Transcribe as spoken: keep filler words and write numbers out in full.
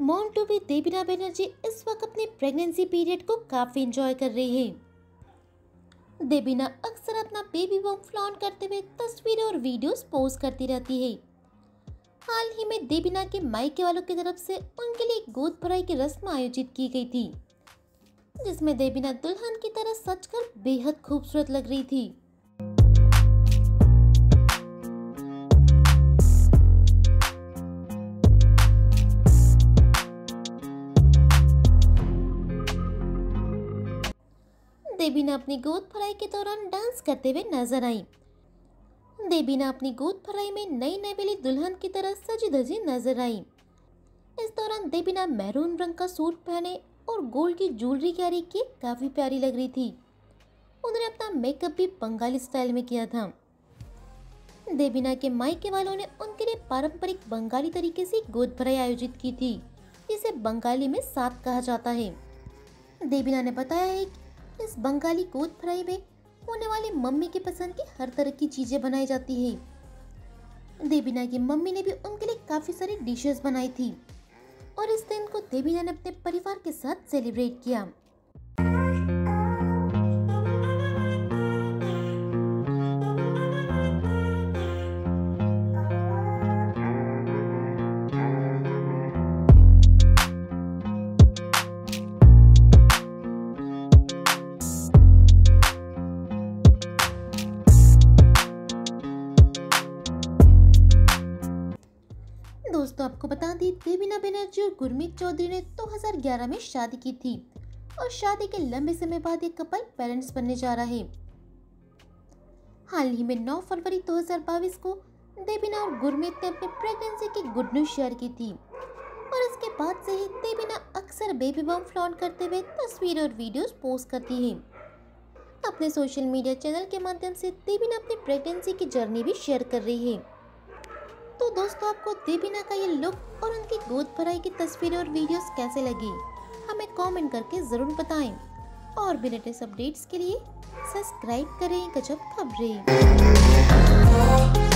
Mom to be Debina Banerjee इस वक्त अपने प्रेगनेंसी पीरियड को काफी एंजॉय कर रही है। देबीना अक्सर अपना बेबी बम्प फ्लॉन्ट करते हुए तस्वीरें और वीडियोस पोस्ट करती रहती है। हाल ही में देबीना के मायके वालों की तरफ से उनके लिए गोद भराई की रस्म आयोजित की गई थी, जिसमें देबीना दुल्हन की तरह सजकर बेहद खूबसूरत लग रही थी। देबीना अपनी गोद भराई के दौरान डांस करते हुए नजर आई। देबीना अपनी गोद भराई में नई नवेली दुल्हन की तरह सजी धजी नजर आई। इस दौरान देबीना मैरून रंग का सूट पहने और गोल्ड की ज्वेलरी कैरी किए काफी प्यारी लग रही थी। उन्होंने अपना मेकअप भी बंगाली स्टाइल में किया था। देबीना के मायके वालों ने उनके लिए पारंपरिक बंगाली तरीके से गोद भराई आयोजित की थी, जिसे बंगाली में सात कहा जाता है। देबीना ने बताया है कि इस बंगाली गोद भराई में होने वाली मम्मी की पसंद की हर तरह की चीजें बनाई जाती है। देबीना की मम्मी ने भी उनके लिए काफी सारी डिशेस बनाई थी और इस दिन को देबीना ने अपने परिवार के साथ सेलिब्रेट किया। दोस्तों, आपको बता दी देबीना बनर्जी और गुरमीत चौधरी ने दो हज़ार ग्यारह में शादी की थी और शादी के लंबे समय बाद ये कपल पेरेंट्स बनने जा रहा है। हाल ही में नौ फरवरी दो हज़ार बाईस को देबीना और गुरमीत ने अपने प्रेगनेंसी की गुड न्यूज शेयर की थी और इसके बाद से ही देबीना अक्सर बेबी बम्प फ्लॉन्ट करते हुए तस्वीरें और वीडियोस पोस्ट करती है। अपने सोशल मीडिया चैनल के माध्यम से देबीना अपनी प्रेगनेंसी की जर्नी भी शेयर कर रही है। तो दोस्तों, आपको देबीना का ये लुक और उनकी गोद भराई की तस्वीरें और वीडियोस कैसे लगी, हमें कमेंट करके ज़रूर बताएं और भी लेटेस्ट अपडेट्स के लिए सब्सक्राइब करें गजब खबरें।